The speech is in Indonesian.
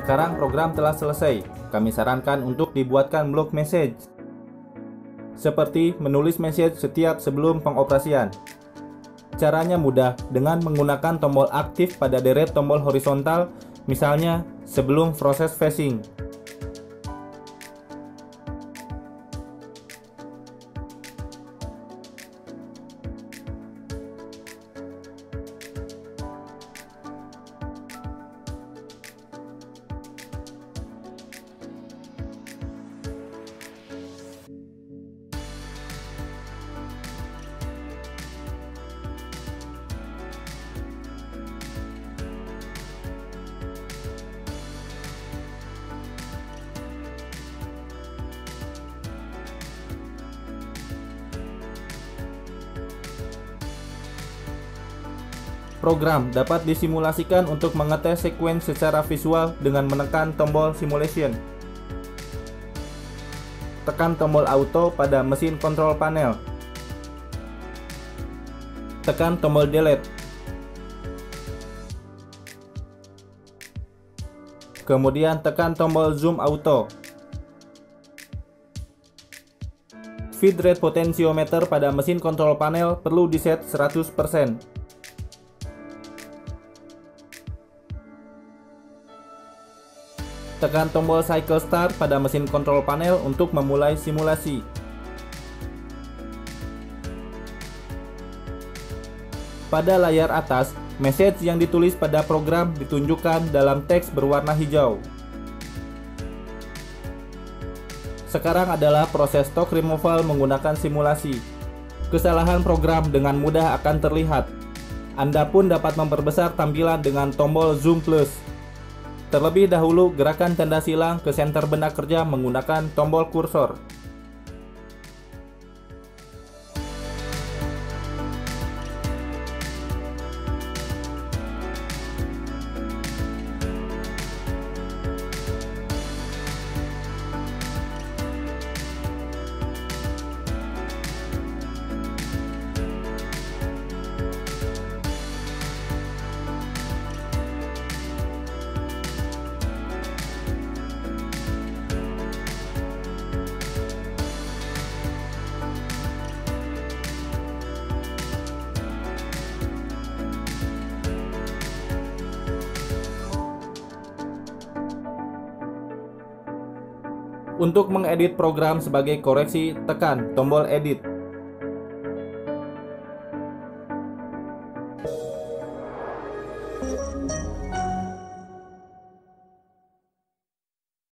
Sekarang program telah selesai. Kami sarankan untuk dibuatkan blok message, seperti menulis message setiap sebelum pengoperasian. Caranya mudah dengan menggunakan tombol aktif pada deret tombol horizontal, misalnya sebelum proses fetching. Program dapat disimulasikan untuk mengetes sequence secara visual dengan menekan tombol simulation. Tekan tombol auto pada mesin control panel. Tekan tombol delete. Kemudian tekan tombol zoom auto. Feed rate potentiometer pada mesin control panel perlu diset 100%. Tekan tombol cycle start pada mesin control panel untuk memulai simulasi. Pada layar atas, message yang ditulis pada program ditunjukkan dalam teks berwarna hijau. Sekarang adalah proses stock removal menggunakan simulasi. Kesalahan program dengan mudah akan terlihat. Anda pun dapat memperbesar tampilan dengan tombol zoom plus. Terlebih dahulu, gerakan tanda silang ke senter benda kerja menggunakan tombol kursor. Untuk mengedit program sebagai koreksi, tekan tombol edit.